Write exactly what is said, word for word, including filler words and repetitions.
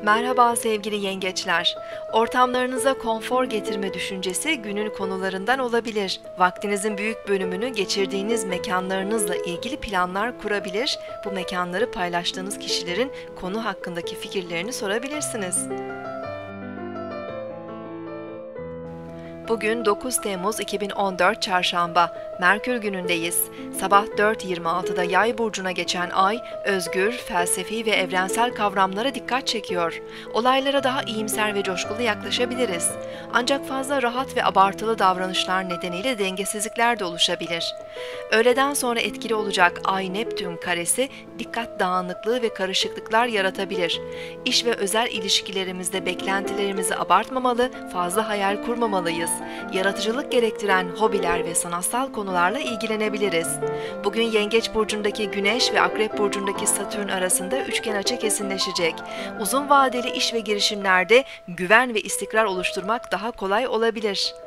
Merhaba sevgili yengeçler. Ortamlarınıza konfor getirme düşüncesi günün konularından olabilir. Vaktinizin büyük bölümünü geçirdiğiniz mekanlarınızla ilgili planlar kurabilir, bu mekanları paylaştığınız kişilerin konu hakkındaki fikirlerini sorabilirsiniz. Bugün dokuz Temmuz iki bin on dört Çarşamba, Merkür günündeyiz. Sabah dört yirmi altıda Yay burcuna geçen ay, özgür, felsefi ve evrensel kavramlara dikkat çekiyor. Olaylara daha iyimser ve coşkulu yaklaşabiliriz. Ancak fazla rahat ve abartılı davranışlar nedeniyle dengesizlikler de oluşabilir. Öğleden sonra etkili olacak Ay-Neptün karesi, dikkat dağınıklığı ve karışıklıklar yaratabilir. İş ve özel ilişkilerimizde beklentilerimizi abartmamalı, fazla hayal kurmamalıyız. Yaratıcılık gerektiren hobiler ve sanatsal konularla ilgilenebiliriz. Bugün Yengeç burcundaki Güneş ve Akrep burcundaki Satürn arasında üçgen açı kesinleşecek. Uzun vadeli iş ve girişimlerde güven ve istikrar oluşturmak daha kolay olabilir.